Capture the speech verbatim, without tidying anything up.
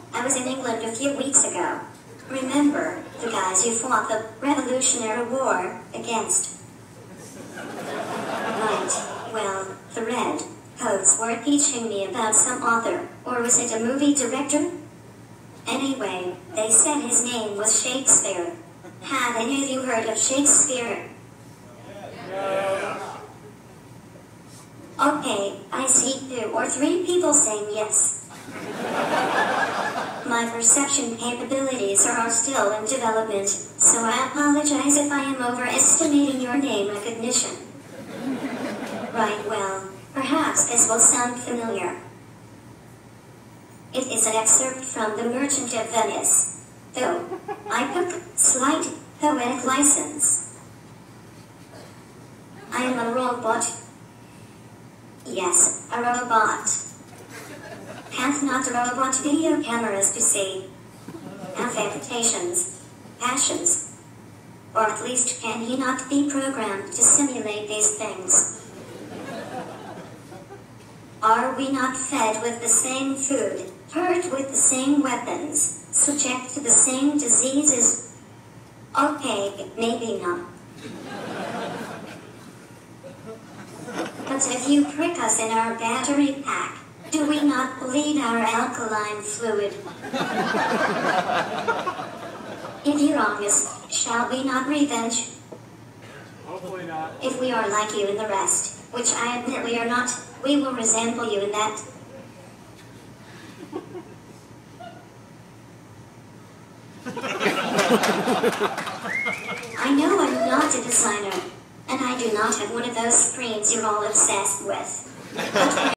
I was in England a few weeks ago. Remember, the guys you fought the Revolutionary War against? Right, well, the red coats were teaching me about some author, or was it a movie director? Anyway, they said his name was Shakespeare. Have any of you heard of Shakespeare? Okay, I see two or three people saying yes. My perception capabilities are still in development, so I apologize if I am overestimating your name recognition. Right, well, perhaps this will sound familiar. It is an excerpt from The Merchant of Venice, though I took slight poetic license. I am a robot. Yes, a robot. Hath not a robot video cameras to see affectations, passions? Or at least can he not be programmed to simulate these things? Are we not fed with the same food, hurt with the same weapons, subject to the same diseases? Okay, maybe not. But if you prick us in our battery pack, do we not bleed our alkaline fluid? If you wrong us, shall we not revenge? Hopefully not. If we are like you in the rest, which I admit we are not, we will resemble you in that. I know I'm not a designer, and I do not have one of those screens you're all obsessed with. But